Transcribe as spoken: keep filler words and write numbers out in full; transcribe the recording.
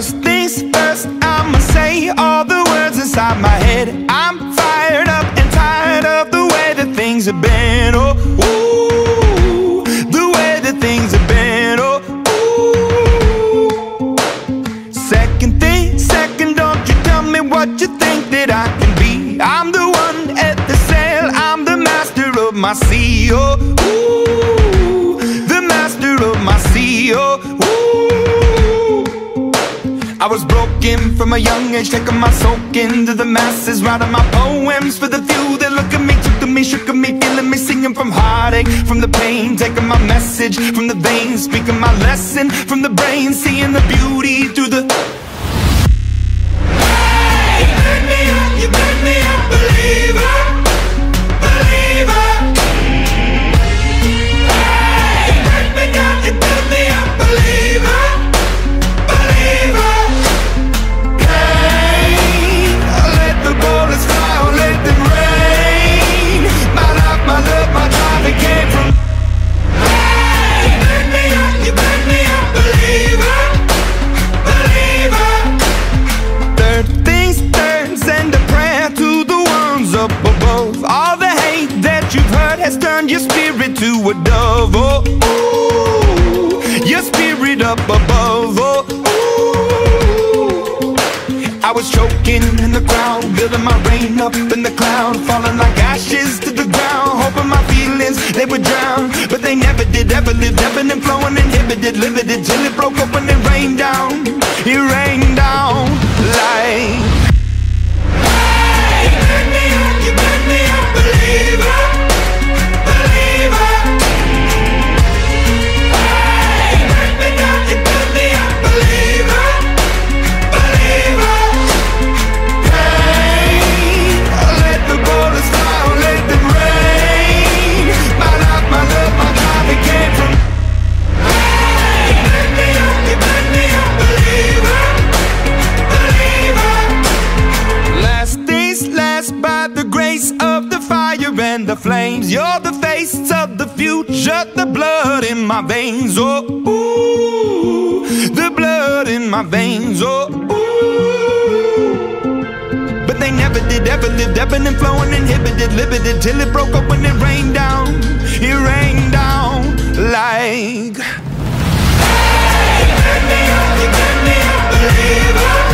First things first, I'ma say all the words inside my head. I'm fired up and tired of the way that things have been. Oh, ooh, the way that things have been. Oh, ooh. Second thing, second, don't you tell me what you think that I can be. I'm the one at the sail, I'm the master of my sea. Oh, ooh, the master of my sea. Oh, ooh. I was broken from a young age, taking my soak into the masses, writing my poems for the few that look at me, took to me, shook at me, feeling me, singing from heartache, from the pain, taking my message from the veins, speaking my lesson from the brain, seeing the beauty through the... Hey, you burn me up, you burn me up, believer, believer. Hey, you burn me down, you burn me up, believer, believer. Bullets fly, or let them rain. My life, my love, my drive, it came from. Hey, you burn me up, you burn me up, believer, believer. Third things third, send a prayer to the ones up above. All the hate that you've heard has turned your spirit to a dove. Oh, ooh, your spirit up above. Oh, ooh. I was choking in the crowd, building my rain up in the cloud, falling like ashes to the ground, hoping my feelings, they would drown. But they never did, ever lived, ebbing and flowing, inhibited, limited, till it broke up when it rained down. It rained down like... Hey, you burn me up, you burn me up, believer, believer. Hey, you burn me down, you burn me up, believer, believer. Bullets fly, or let them rain. My life, my love, my drive, it came from. Hey, you burn me up, you burn me up, believer, believer. Last things last, by the grace of the fire and the flames. You're the face of the future, the blood in my veins. Oh, ooh, the blood in my veins. Oh, ooh. They never did, ever lived, ebbing and flowing, inhibited, limited, till it broke up when it rained down. It rained down like... Hey, you burn me up, you burn me up, believer.